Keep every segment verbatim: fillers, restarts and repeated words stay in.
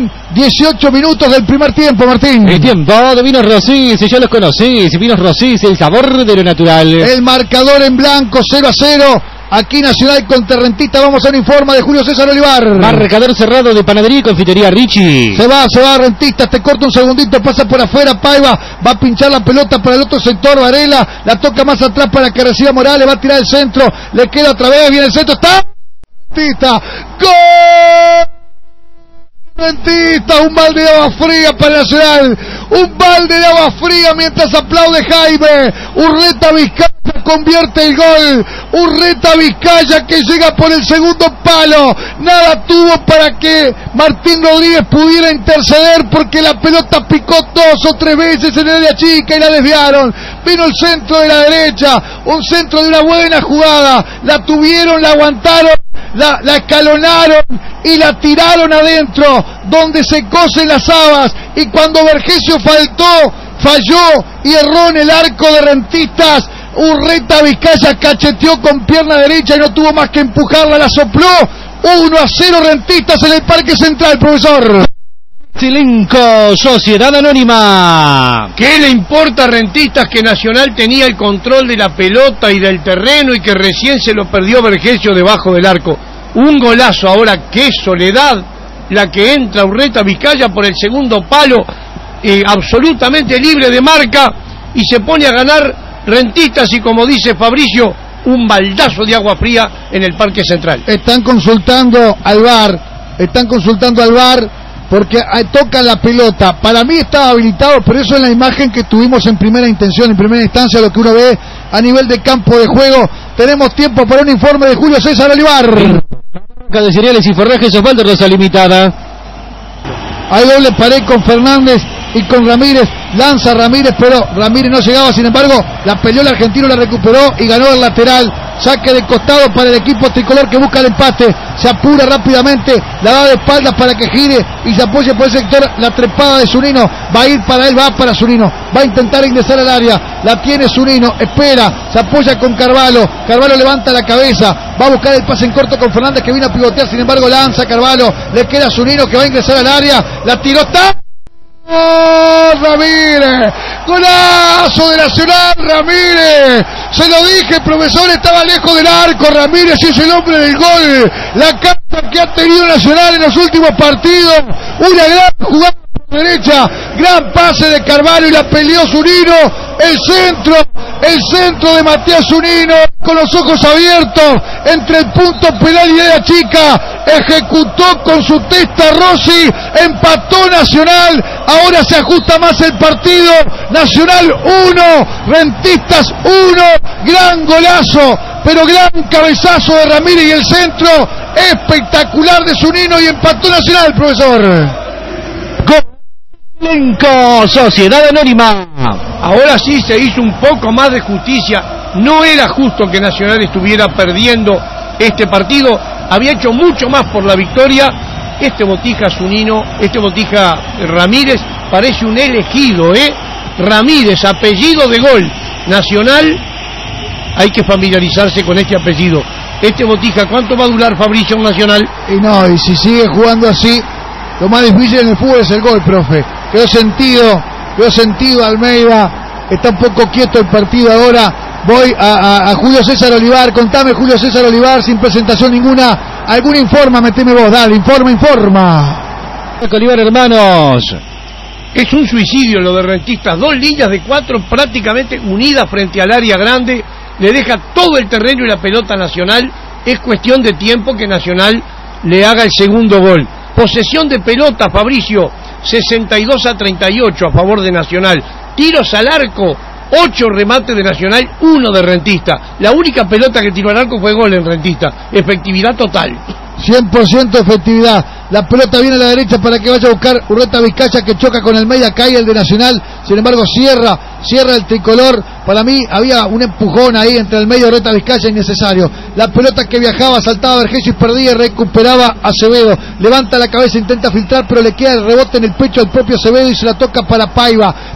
Quedan dieciocho minutos del primer tiempo, Martín. El tiempo de Vinos Rosís, ya los conocís. Vinos Rosís, el sabor de lo natural. El marcador en blanco, cero a cero. Aquí Nacional contra Rentistas. Vamos a un informe de Julio César Olivar. Marcador cerrado de Panadería y Confitería Richie. Se va, se va Rentistas, te corta un segundito, pasa por afuera, Paiva, va a pinchar la pelota para el otro sector, Varela, la toca más atrás para que reciba Morales, va a tirar el centro, le queda otra vez, viene el centro, está Rentistas, ¡gol! Rentistas, un balde de agua fría para Nacional, un balde de agua fría mientras aplaude Jaime. Urreta Vizcaya convierte el gol, Urreta Vizcaya que llega por el segundo palo, nada tuvo para que Martín Rodríguez pudiera interceder porque la pelota picó dos o tres veces en el área chica y la desviaron. Vino el centro de la derecha, un centro de una buena jugada, la tuvieron, la aguantaron, la, la escalonaron y la tiraron adentro, donde se cosen las habas, y cuando Vergesio faltó, falló y erró en el arco de Rentistas, Urreta Vizcaya cacheteó con pierna derecha y no tuvo más que empujarla, la sopló. Uno a cero Rentistas en el Parque Central, profesor. Silenco, Sociedad Anónima. ¿Qué le importa a Rentistas que Nacional tenía el control de la pelota y del terreno y que recién se lo perdió Vergesio debajo del arco? Un golazo ahora, qué soledad la que entra Urreta Vizcaya por el segundo palo, eh, absolutamente libre de marca, y se pone a ganar Rentistas, y como dice Fabricio, un baldazo de agua fría en el Parque Central. Están consultando al V A R, están consultando al V A R porque tocan la pelota. Para mí estaba habilitado, pero eso es la imagen que tuvimos en primera intención, en primera instancia, lo que uno ve a nivel de campo de juego. Tenemos tiempo para un informe de Julio César Olivar. De cereales y forrajes Osvaldo Rosa Limitada. Hay doble pared con Fernández y con Ramírez, lanza Ramírez, pero Ramírez no llegaba, sin embargo, la peleó el argentino, la recuperó y ganó el lateral. Saque de costado para el equipo tricolor que busca el empate, se apura rápidamente, la da de espaldas para que gire y se apoye por el sector. La trepada de Zunino, va a ir para él, va para Zunino, va a intentar ingresar al área, la tiene Zunino, espera, se apoya con Carvalho, Carvalho levanta la cabeza, va a buscar el pase en corto con Fernández que vino a pivotear, sin embargo lanza Carvalho, le queda Zunino que va a ingresar al área, la tiró, está ¡oh, Ramírez! ¡Golazo de Nacional, Ramírez! Se lo dije, profesor, estaba lejos del arco, Ramírez es el hombre del gol. La carta que ha tenido Nacional en los últimos partidos, una gran jugada por derecha, gran pase de Carvalho y la peleó Zunino, el centro, el centro de Matías Zunino, con los ojos abiertos, entre el punto penal y la chica, ejecutó con su testa Rossi, empató Nacional, ahora se ajusta más el partido, Nacional uno, Rentistas uno, gran golazo, pero gran cabezazo de Ramírez y el centro espectacular de Zunino y empató Nacional, profesor. Silenco, Sociedad Anónima. Ahora sí se hizo un poco más de justicia, no era justo que Nacional estuviera perdiendo este partido, había hecho mucho más por la victoria. Este Botija Zunino, este Botija Ramírez parece un elegido, ¿eh? Ramírez, apellido de gol. Nacional, hay que familiarizarse con este apellido. Este Botija, ¿cuánto va a durar Fabricio en Nacional? Y no, y si sigue jugando así, lo más difícil en el fútbol es el gol, profe. Quedó sentido, quedó sentido Almeida, está un poco quieto el partido ahora. Voy a, a, a Julio César Olivar, contame Julio César Olivar, sin presentación ninguna, algún informa, meteme vos, dale, informa, informa. Olivar, hermanos. Es un suicidio lo de Rentistas, dos líneas de cuatro prácticamente unidas frente al área grande, le deja todo el terreno y la pelota Nacional, es cuestión de tiempo que Nacional le haga el segundo gol. Posesión de pelota, Fabricio, sesenta y dos a treinta y ocho a favor de Nacional, tiros al arco, ocho remates de Nacional, uno de Rentista. La única pelota que tiró al arco fue gol en Rentista. Efectividad total. cien por ciento efectividad. La pelota viene a la derecha para que vaya a buscar Urreta Vizcaya, que choca con el media, cae el de Nacional. Sin embargo cierra, cierra el tricolor. Para mí había un empujón ahí entre el medio Urreta Vizcaya innecesario. La pelota que viajaba, saltaba Vergesio y perdía y recuperaba Acevedo. Levanta la cabeza, intenta filtrar, pero le queda el rebote en el pecho al propio Acevedo y se la toca para Paiva.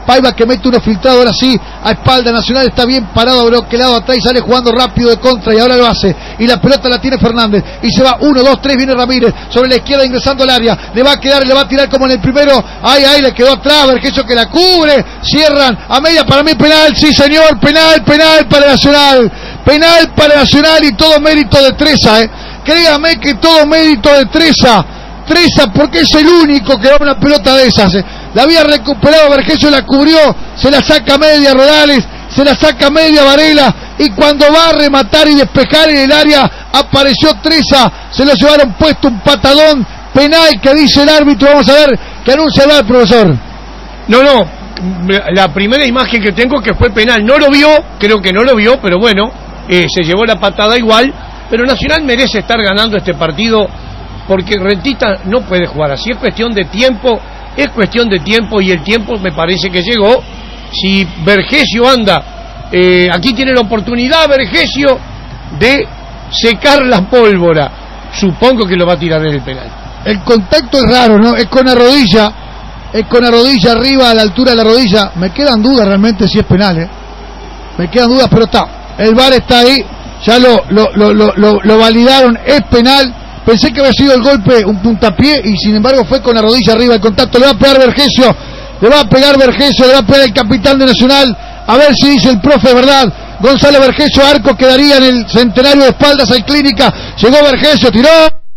Paiva que mete uno filtrado, ahora sí, a espalda. Nacional está bien parado, bloqueado atrás y sale jugando rápido de contra y ahora lo hace. Y la pelota la tiene Fernández y se va uno, dos, tres, viene Ramírez sobre la izquierda ingresando al área. Le va a quedar, le va a tirar como en el primero. Ay, ay, le quedó atrás, Vergesio que la cubre. Cierran a media, para mí penal, sí señor, penal, penal para Nacional. Penal para Nacional y todo mérito de Treza, eh. Créame que todo mérito de Treza. Treza porque es el único que da una pelota de esas, eh. La había recuperado Vergesio, la cubrió, se la saca media Rodales, se la saca media Varela y cuando va a rematar y despejar en el área apareció Treza, se lo llevaron puesto un patadón penal que dice el árbitro. Vamos a ver qué anuncia el profesor. No, no, la primera imagen que tengo que fue penal, no lo vio, creo que no lo vio, pero bueno, eh, se llevó la patada igual, pero Nacional merece estar ganando este partido porque Rentistas no puede jugar así, es cuestión de tiempo, es cuestión de tiempo y el tiempo me parece que llegó. Si Vergesio anda, eh, aquí tiene la oportunidad Vergesio de secar la pólvora, supongo que lo va a tirar en el penal. El contacto es raro, ¿no? Es con la rodilla, es con la rodilla arriba a la altura de la rodilla. Me quedan dudas realmente si es penal, ¿eh? Me quedan dudas, pero está. El V A R está ahí, ya lo, lo, lo, lo, lo, lo validaron, es penal. Pensé que había sido el golpe un puntapié y sin embargo fue con la rodilla arriba el contacto. Le va a pegar Vergesio, le va a pegar Vergesio, le va a pegar el capitán de Nacional. A ver si dice el profe, ¿verdad? Gonzalo Vergesio, arco quedaría en el Centenario de espaldas al Clínica. Llegó Vergesio, tiró.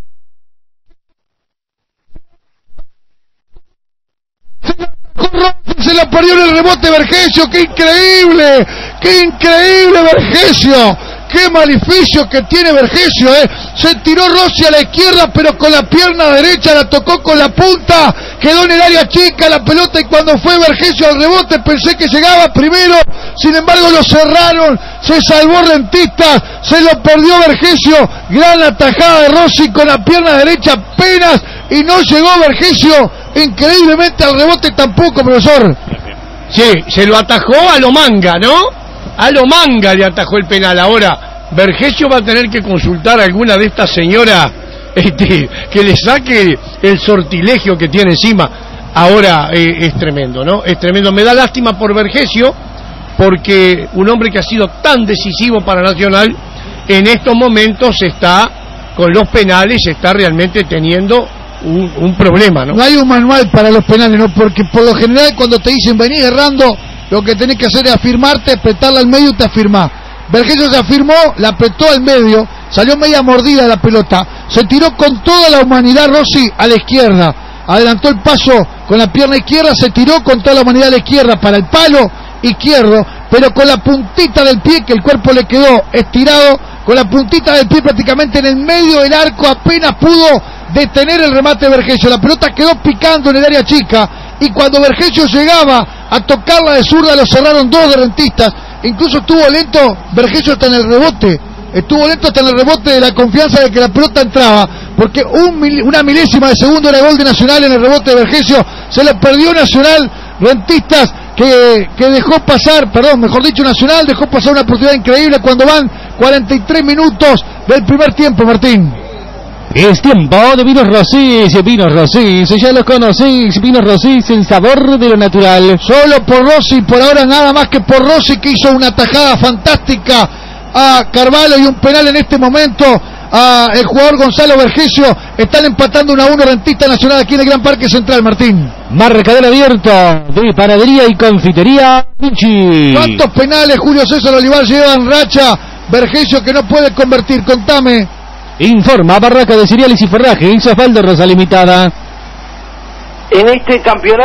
Se la perdió en el rebote Vergesio. ¡Qué increíble! ¡Qué increíble Vergesio! ¡Qué maleficio que tiene Vergesio, eh! Se tiró Rossi a la izquierda, pero con la pierna derecha la tocó con la punta. Quedó en el área chica la pelota y cuando fue Vergesio al rebote pensé que llegaba primero. Sin embargo lo cerraron. Se salvó Rentistas. Se lo perdió Vergesio. Gran atajada de Rossi con la pierna derecha apenas. Y no llegó Vergesio. Increíblemente al rebote tampoco, profesor. Sí, se lo atajó a lo manga, ¿no? A lo manga le atajó el penal. Ahora, Vergesio va a tener que consultar a alguna de estas señoras este, que le saque el sortilegio que tiene encima. Ahora eh, es tremendo, ¿no? Es tremendo. Me da lástima por Vergesio, porque un hombre que ha sido tan decisivo para Nacional, en estos momentos está, con los penales, está realmente teniendo un, un problema, ¿no? No hay un manual para los penales, ¿no? Porque por lo general cuando te dicen venís errando, lo que tenés que hacer es afirmarte, apretarla al medio y te afirmás. Vergesio se afirmó, la apretó al medio, salió media mordida de la pelota, se tiró con toda la humanidad Rossi a la izquierda, adelantó el paso con la pierna izquierda, se tiró con toda la humanidad a la izquierda para el palo izquierdo, pero con la puntita del pie, que el cuerpo le quedó estirado, con la puntita del pie prácticamente en el medio del arco, apenas pudo detener el remate de Vergesio. La pelota quedó picando en el área chica y cuando Vergesio llegaba a tocarla de zurda lo cerraron dos de Rentistas. Incluso estuvo lento Vergesio hasta en el rebote, estuvo lento hasta en el rebote de la confianza de que la pelota entraba, porque un mil, una milésima de segundo era gol de Nacional en el rebote de Vergesio. Se le perdió Nacional. Rentistas que, que dejó pasar, perdón, mejor dicho Nacional dejó pasar una oportunidad increíble cuando van cuarenta y tres minutos del primer tiempo, Martín. Es tiempo de Vinos Rosís, Vinos Rosís, ya los conocéis, Vinos Rosís, el sabor de lo natural. Solo por Rossi, por ahora nada más que por Rossi, que hizo una tajada fantástica a Carvalho y un penal en este momento a el jugador Gonzalo Vergesio. Están empatando uno a uno Rentistas Nacional aquí en el Gran Parque Central, Martín. Marcador abierto de Panadería y Confitería Vinci. ¿Cuántos penales Julio César Olivar lleva en racha Vergesio que no puede convertir? Contame. Informa Barraca de Cereales y Forrajes, Osvaldo Rosa Limitada. En este campeonato,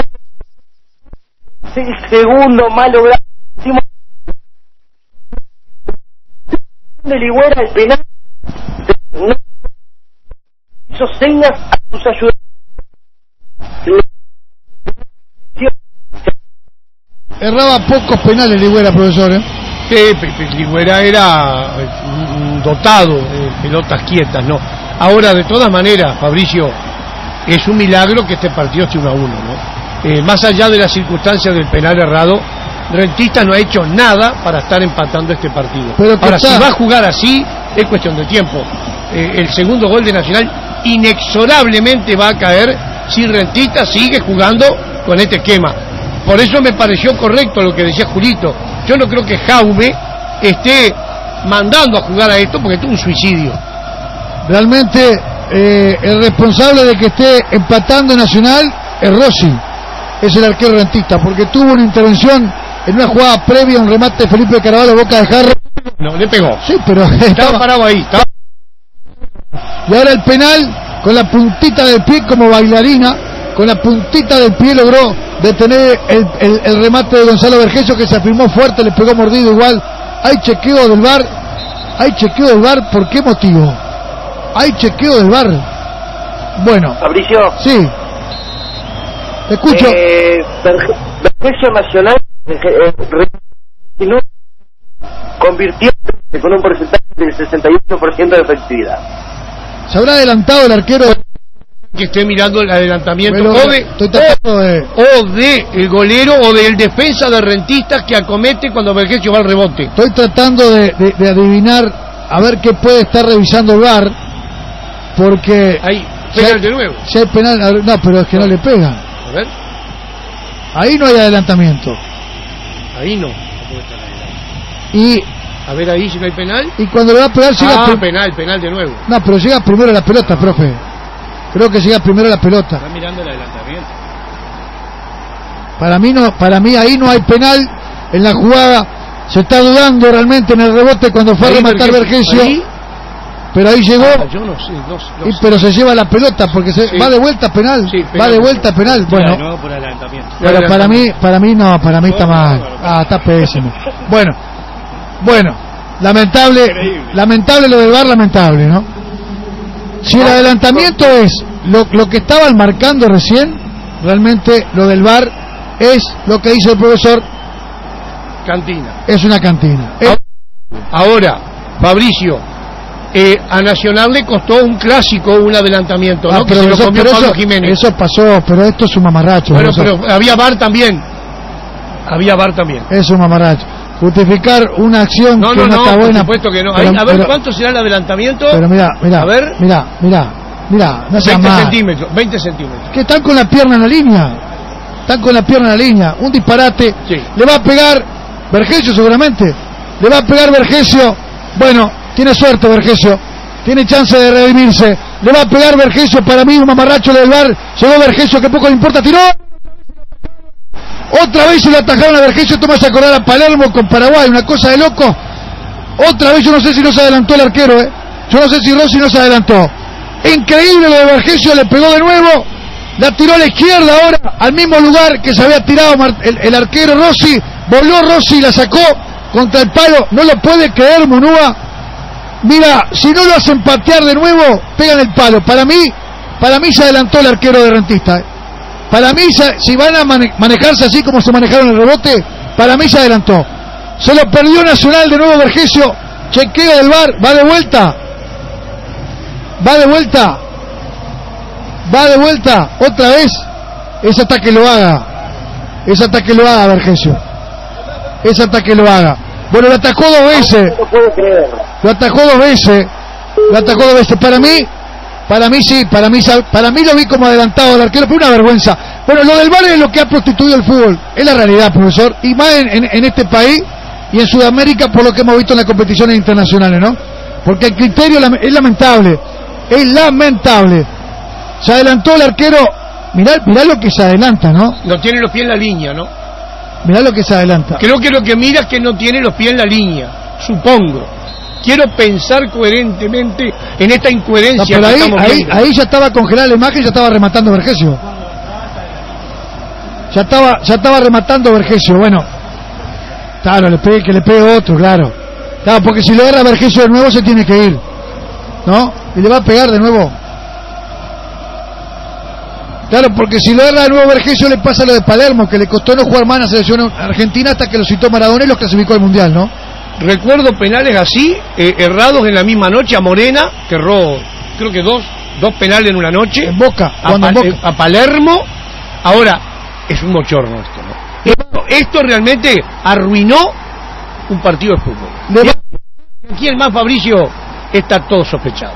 el segundo más logrado de Ligüera, el penal, no hizo señas a sus ayudantes. Erraba pocos penales Ligüera, profesor, ¿eh? Sí, Ligüera era un dotado de pelotas quietas, ¿no? Ahora, de todas maneras, Fabricio, es un milagro que este partido esté uno a uno, ¿no? Eh, más allá de las circunstancias del penal errado, Rentistas no ha hecho nada para estar empatando este partido. Pero ahora, está... si va a jugar así, es cuestión de tiempo. Eh, el segundo gol de Nacional inexorablemente va a caer si Rentistas sigue jugando con este esquema. por eso me pareció correcto lo que decía Julito. Yo no creo que Jaume esté mandando a jugar a esto porque esto es un suicidio. Realmente eh, el responsable de que esté empatando Nacional es Rossi, es el arquero rentista, porque tuvo una intervención en una jugada previa, un remate de Felipe Caraballo, boca de jarro. No, le pegó. Sí, pero estaba, estaba parado ahí. Estaba... Y ahora el penal, con la puntita del pie como bailarina, con la puntita del pie logró detener el, el, el remate de Gonzalo Vergesio, que se afirmó fuerte, le pegó mordido igual. Hay chequeo del V A R, hay chequeo del V A R, ¿por qué motivo? Hay chequeo del V A R. Bueno. Fabricio. Sí. Te escucho. Eh, Vergesio Nacional eh, no convirtió con un porcentaje del sesenta y ocho por ciento de efectividad. ¿Se habrá adelantado el arquero? Que esté mirando el adelantamiento Pero, o de, estoy tratando de... o de el golero o del defensa de Rentistas que acomete cuando Vergesio va al rebote. Estoy tratando de, de, de adivinar a ver qué puede estar revisando el V A R, porque ahí si penal hay, de nuevo. Si hay penal, no, pero es que no le pega. A ver, Ahí no hay adelantamiento. ahí no. Y A ver ahí si no hay penal. y cuando le va a pegar llega Ah, prim- penal, penal de nuevo. no, pero llega primero la pelota, profe. Creo que llega primero la pelota. Está mirando el adelantamiento. Para mí no, para mí ahí no hay penal en la jugada. Se está dudando realmente en el rebote cuando fue a Ahí rematar Vergesio, Vergesio, ahí. pero ahí llegó. Ah, yo no sé, no, sé, no Y, sé. pero se lleva la pelota porque se Sí. va de vuelta penal, Sí, va penal. de vuelta penal. Bueno, De nuevo por adelantamiento. pero para mí, para mí no, para mí está mal. Ah, está pésimo. Bueno, bueno, lamentable, lamentable lo del V A R, lamentable, ¿no? Si el adelantamiento es lo, lo que estaban marcando recién, realmente lo del V A R es lo que dice el profesor, Cantina. es una cantina. Es- Ahora, Fabricio, eh, a Nacional le costó un clásico un adelantamiento, Ah, ¿no? Que pero se lo eso, comió pero Pablo eso- Jiménez. eso pasó, pero esto es un mamarracho. Bueno, profesor. pero había V A R también. Había V A R también. Es un mamarracho. Justificar una acción No, que no, no, no, está por buena. supuesto que no. Pero- Ahí, a ver pero- cuánto será el adelantamiento. Pero mira, mira, A ver. mira, mira, mira, no seas veinte mal. centímetros, veinte centímetros. Que están con la pierna en la línea, están con la pierna en la línea, un disparate, Sí. le va a pegar Vergesio seguramente, le va a pegar Vergesio, bueno, tiene suerte Vergesio, tiene chance de redimirse, le va a pegar Vergesio, para mí un mamarracho del V A R, llegó Vergesio que poco le importa, tiró, otra vez se le atajaron a Vergesio, esto me hace acordar a Palermo con Paraguay, una cosa de loco, otra vez yo no sé si no se adelantó el arquero, eh, yo no sé si Rossi no se adelantó, increíble lo de Vergesio, le pegó de nuevo, la tiró a la izquierda ahora, al mismo lugar que se había tirado el, el arquero Rossi, voló Rossi y la sacó contra el palo, no lo puede creer Munúa, mira, si no lo hacen patear de nuevo, pegan el palo, para mí, para mí se adelantó el arquero de Rentista, eh. Para mí, se, si van a mane manejarse así como se manejaron el rebote, para mí se adelantó, se lo perdió Nacional de nuevo Vergesio, chequeo del V A R, va de vuelta, va de vuelta, va de vuelta, otra vez, es hasta que lo haga, es hasta que lo haga Vergesio, es hasta que lo haga, bueno, lo atacó dos veces, No puedo creer. lo atacó dos veces, lo atacó dos veces, para mí, para mí sí, para mí, para mí lo vi como adelantado el arquero, pero una vergüenza, bueno, lo del V A R es lo que ha prostituido el fútbol, es la realidad, profesor, y más en, en, en este país y en Sudamérica por lo que hemos visto en las competiciones internacionales, ¿no? Porque el criterio es lamentable, es lamentable, se adelantó el arquero, mirá, mirá lo que se adelanta, ¿no? No tiene los pies en la línea, ¿no? Mirá lo que se adelanta. Creo que lo que mira es que no tiene los pies en la línea, supongo. Quiero pensar coherentemente en esta No, incoherencia pero que ahí, estamos ahí, viendo. ahí ya estaba congelada la imagen, ya estaba rematando Vergesio. Ya estaba, ya estaba rematando Vergesio, bueno. Claro, le pegue, que le pegue otro, claro. Claro, porque si le agarra Vergesio de nuevo se tiene que ir, ¿no? Y le va a pegar de nuevo. Claro, porque si lo agarra de nuevo Vergesio le pasa lo de Palermo, que le costó no jugar más en la selección argentina hasta que lo citó Maradona y los clasificó al Mundial, ¿no? Recuerdo penales así, eh, errados en la misma noche a Morena, que erró, creo que dos, dos penales en una noche. En Boca, a, cuando en Pa- Boca. eh, a Palermo. Ahora, es un bochorno esto, ¿no? Esto, esto realmente arruinó un partido de fútbol. Le va- Y aquí el más Fabricio está todo sospechado.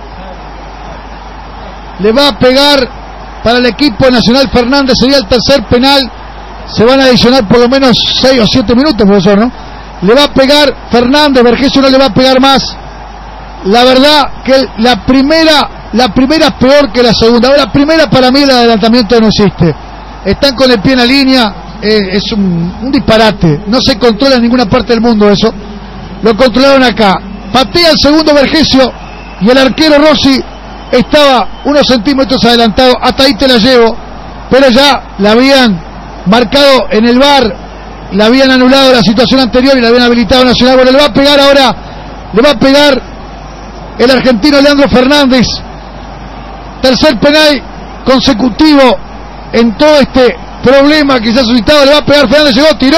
le va a pegar para el equipo nacional Fernández, sería el tercer penal, se van a adicionar por lo menos seis o siete minutos, profesor, ¿no? Le va a pegar Fernández, Vergesio no le va a pegar más. La verdad que la primera, la primera es peor que la segunda. La primera para mí el adelantamiento no existe. Están con el pie en la línea, eh, es un, un disparate. No se controla en ninguna parte del mundo eso. Lo controlaron acá. Patea el segundo Vergesio y el arquero Rossi estaba unos centímetros adelantado. Hasta ahí te la llevo. Pero ya la habían marcado en el V A R, la habían anulado la situación anterior y la habían habilitado Nacional. Bueno, le va a pegar ahora, le va a pegar el argentino Leandro Fernández. Tercer penal consecutivo en todo este problema que se ha suscitado. Le va a pegar Fernández, llegó, tiró.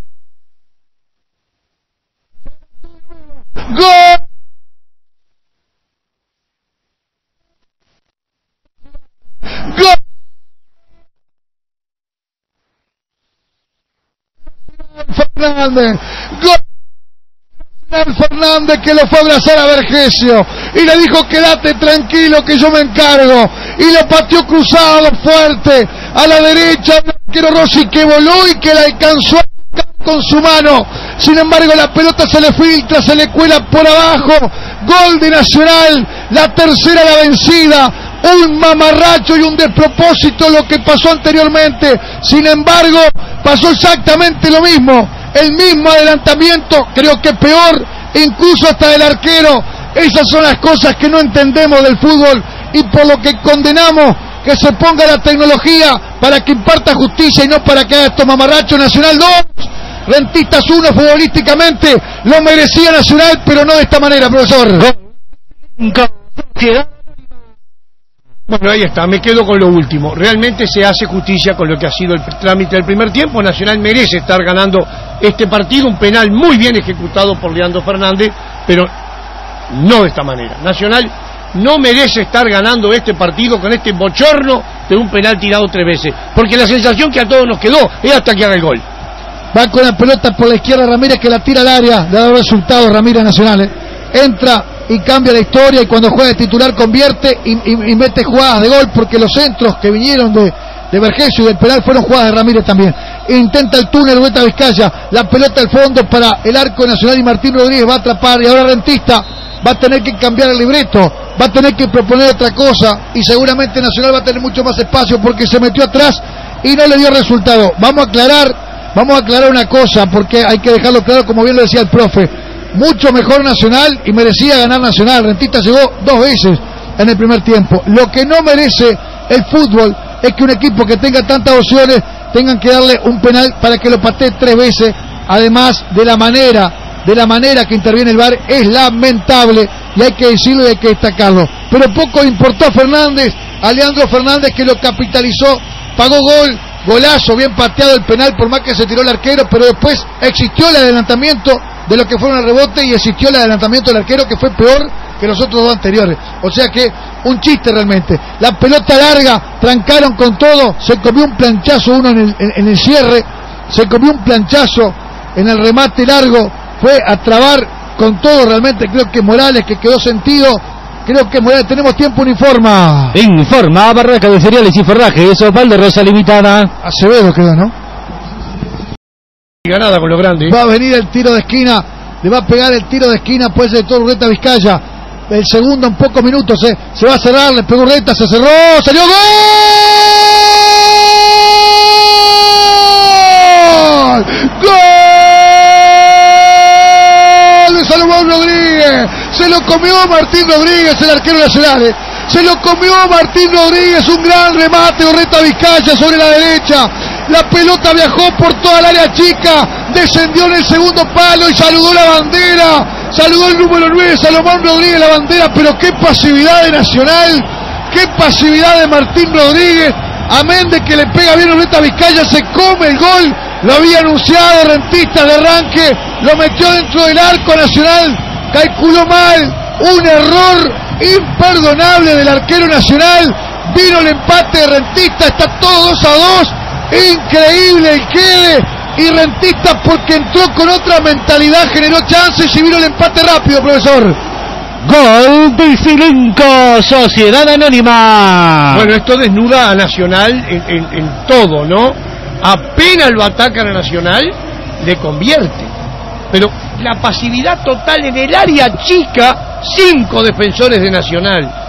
¡Gol! ¡Gol! Fernández, gol. Fernández, que lo fue a abrazar a Vergesio y le dijo: quédate tranquilo que yo me encargo, y lo pateó cruzado fuerte a la derecha al arquero Rossi, que voló y que la alcanzó a tocar con su mano. Sin embargo la pelota se le filtra, se le cuela por abajo. Gol de Nacional, la tercera la vencida. Un mamarracho y un despropósito lo que pasó anteriormente. Sin embargo, pasó exactamente lo mismo. El mismo adelantamiento, creo que peor, incluso hasta del arquero. Esas son las cosas que no entendemos del fútbol y por lo que condenamos que se ponga la tecnología para que imparta justicia y no para que haga estos mamarrachos. Nacional dos, Rentistas uno. Futbolísticamente lo merecía Nacional, pero no de esta manera, profesor. Bueno, ahí está, me quedo con lo último. Realmente se hace justicia con lo que ha sido el trámite del primer tiempo. Nacional merece estar ganando este partido, un penal muy bien ejecutado por Leandro Fernández, pero no de esta manera. Nacional no merece estar ganando este partido con este bochorno de un penal tirado tres veces, porque la sensación que a todos nos quedó es hasta que haga el gol. Va con la pelota por la izquierda Ramírez, que la tira al área, le da resultado Ramírez. Nacional, ¿eh? Entra y cambia la historia, y cuando juega de titular convierte y, y, y mete jugadas de gol, porque los centros que vinieron de, de Vergesio y del penal fueron jugadas de Ramírez también. Intenta el túnel Huerta Vizcaya, la pelota al fondo para el arco Nacional y Martín Rodríguez va a atrapar, y ahora Rentista va a tener que cambiar el libreto, va a tener que proponer otra cosa, y seguramente Nacional va a tener mucho más espacio porque se metió atrás y no le dio resultado. Vamos a aclarar, vamos a aclarar una cosa, porque hay que dejarlo claro, como bien lo decía el profe. Mucho mejor Nacional y merecía ganar Nacional. Rentista llegó dos veces en el primer tiempo. Lo que no merece el fútbol es que un equipo que tenga tantas opciones tengan que darle un penal para que lo patee tres veces. Además de la manera, de la manera que interviene el V A R, es lamentable y hay que decirlo y hay que destacarlo. Pero poco importó a Fernández, a Leandro Fernández, que lo capitalizó, pagó gol, golazo, bien pateado el penal, por más que se tiró el arquero, pero después existió el adelantamiento de lo que fueron el rebote y existió el adelantamiento del arquero, que fue peor que los otros dos anteriores. O sea que un chiste realmente. La pelota larga, trancaron con todo, se comió un planchazo uno en el, en, en el cierre, se comió un planchazo en el remate largo, fue a trabar con todo realmente. Creo que Morales, que quedó sentido, creo que Morales. Tenemos tiempo, uniforma. Informa Barraca de Cereales y Forrajes, Osvaldo Rosa Limitada. Acevedo quedó, ¿no? Ganada con lo grande. Va a venir el tiro de esquina, le va a pegar el tiro de esquina, pues de todo Urreta Vizcaya. El segundo en pocos minutos, eh. Se va a cerrar, le pegó Urreta, se cerró, salió gol. ¡Gol! De Salomón Rodríguez. Se lo comió Martín Rodríguez, el arquero nacional. Eh. Se lo comió Martín Rodríguez, un gran remate, Urreta Vizcaya sobre la derecha. La pelota viajó por toda el área chica, descendió en el segundo palo y saludó la bandera, saludó el número nueve, Salomón Rodríguez, la bandera. Pero qué pasividad de Nacional, qué pasividad de Martín Rodríguez. Amén de que le pega bien Urreta Vizcaya, se come el gol, lo había anunciado Rentistas de arranque, lo metió dentro del arco. Nacional calculó mal, un error imperdonable del arquero Nacional. Vino el empate de Rentistas, está todo dos a dos. Increíble el quede, y Rentistas, porque entró con otra mentalidad, generó chances y vino el empate rápido, profesor. Gol de Filinco, Sociedad Anónima. Bueno, esto desnuda a Nacional en, en, en todo, ¿no? apenas lo atacan a Nacional, le convierte. Pero la pasividad total en el área chica, cinco defensores de Nacional.